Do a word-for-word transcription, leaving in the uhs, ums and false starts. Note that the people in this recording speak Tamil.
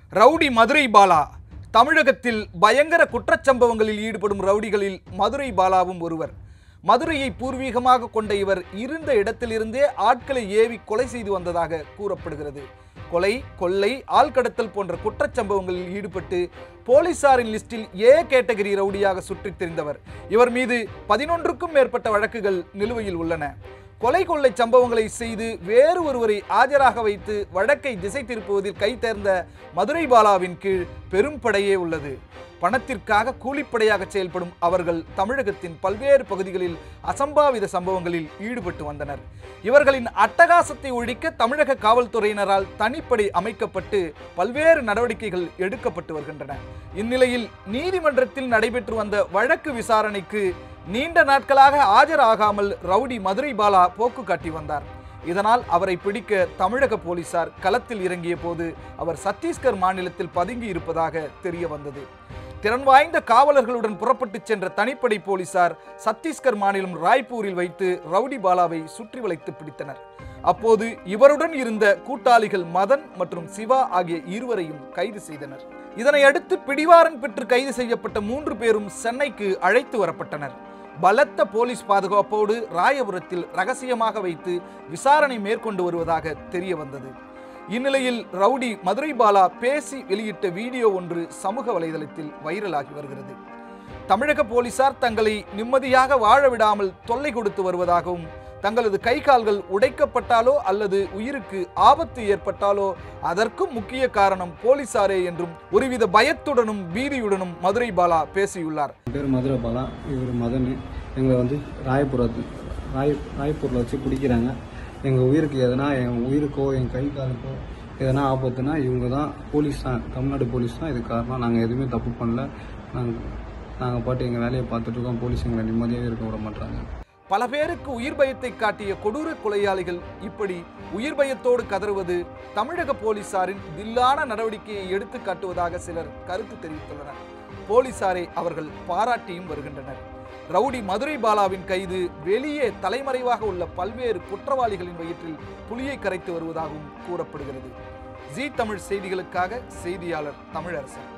ரவுடி மதுரை பாலா. தமிழகத்தில் பயங்கர குற்றச்சம்பவங்களில் ஈடுபடும் ரவுடிகளில் மதுரை பாலாவும் ஒருவர். மதுரையை பூர்வீகமாக கொண்ட இவர் இருந்த இடத்திலிருந்தே ஆட்களை ஏவி கொலை செய்து வந்ததாக கூறப்படுகிறது. கொலை, கொள்ளை, ஆள்கடத்தல் போன்ற குற்றச்சம்பவங்களில் ஈடுபட்டு போலீசாரின் லிஸ்டில் ஏ கேட்டகரி ரவுடியாக சுற்றித் திரிந்தவர். இவர் மீது பதினொன்றுக்கும் மேற்பட்ட வழக்குகள் நிலுவையில் உள்ளன. கொலை கொள்ளை சம்பவங்களை செய்து வேறு ஒருவரை ஆஜராக வைத்து வழக்கை திசை திருப்புவதில் கை தேர்ந்த மதுரை பாலாவின் கீழ் பெரும் படையே உள்ளது. பணத்திற்காக கூலிப்படையாக செயல்படும் அவர்கள் தமிழகத்தின் பல்வேறு பகுதிகளில் அசம்பாவித சம்பவங்களில் ஈடுபட்டு வந்தனர். இவர்களின் அட்டகாசத்தை ஒழிக்க தமிழக காவல்துறையினரால் தனிப்படை அமைக்கப்பட்டு பல்வேறு நடவடிக்கைகள் எடுக்கப்பட்டு வருகின்றன. இந்நிலையில் நீதிமன்றத்தில் நடைபெற்று வந்த வழக்கு விசாரணைக்கு நீண்ட நாட்களாக ஆஜராகாமல் ரவுடி மதுரை பாலா போக்கு காட்டி வந்தார். இதனால் அவரை பிடிக்க தமிழக போலீசார் களத்தில் இறங்கிய போது அவர் சத்தீஸ்கர் மாநிலத்தில் பதுங்கி இருப்பதாக தெரிய வந்தது. திறன் வாய்ந்த காவலர்களுடன் புறப்பட்டு சென்ற தனிப்படை போலீசார் சத்தீஸ்கர் மாநிலம் ராய்ப்பூரில் வைத்து ரவுடி பாலாவை சுற்றி வளைத்து பிடித்தனர். அப்போது இவருடன் இருந்த கூட்டாளிகள் மதன் மற்றும் சிவா ஆகிய இருவரையும் கைது செய்தனர். இதனை அடுத்து பிடிவாரன் பெற்று கைது செய்யப்பட்ட மூன்று பேரும் சென்னைக்கு அழைத்து வரப்பட்டனர். பலத்த போலீஸ் பாதுகாப்போடு ராயபுரத்தில் ரகசியமாக வைத்து விசாரணை மேற்கொண்டு வருவதாக தெரிய வந்தது. இந்நிலையில் ரவுடி மதுரை பாலா பேசி வெளியிட்ட வீடியோ ஒன்று சமூக வலைதளத்தில் வைரலாகி வருகிறது. தமிழக போலீசார் தங்களை நிம்மதியாக வாழ விடாமல் தொல்லை கொடுத்து வருவதாகவும், தங்களது கை கால்கள் உடைக்கப்பட்டாலோ அல்லது உயிருக்கு ஆபத்து ஏற்பட்டாலோ அதற்கும் முக்கிய காரணம் போலீசாரே என்றும் ஒருவித பயத்துடனும் பீதியுடனும் மதுரை பாலா பேசியுள்ளார். பேர் மதுரை பாலா, இவர் மதன். எங்களை வந்து ராயபுரத்தில் ராய் ராய்ப்பூரில் வச்சு பிடிக்கிறாங்க. எங்கள் உயிருக்கு எதனா, என் உயிருக்கோ என் கை காலுக்கோ எதனா ஆபத்துனா இவங்க தான், போலீஸ் தான், தமிழ்நாடு போலீஸ் தான் இது காரணம். நாங்கள் எதுவுமே தப்பு பண்ணல. நாங்கள் நாங்கள் பாட்டு எங்கள் வேலையை பார்த்துட்டு இருக்கோம். போலீஸ் எங்களை நிம்மதியாகவே இருக்க விட மாட்டாங்க. பல பேருக்கு உயிர் பயத்தை காட்டிய கொடூர கொலையாளிகள் இப்படி உயிர் பயத்தோடு கதறுவது தமிழக போலீசாரின் தில்லான நடவடிக்கையை எடுத்து காட்டுவதாக சிலர் கருத்து தெரிவித்துள்ளனர். போலீசாரை அவர்கள் பாராட்டியும் வருகின்றனர். ரவுடி மதுரை பாலாவின் கைது வெளியே தலைமறைவாக உள்ள பல்வேறு குற்றவாளிகளின் வயிற்றில் புலியை கரைத்து வருவதாகவும் கூறப்படுகிறது. ஜீ தமிழ் செய்திகளுக்காக செய்தியாளர் தமிழரசன்.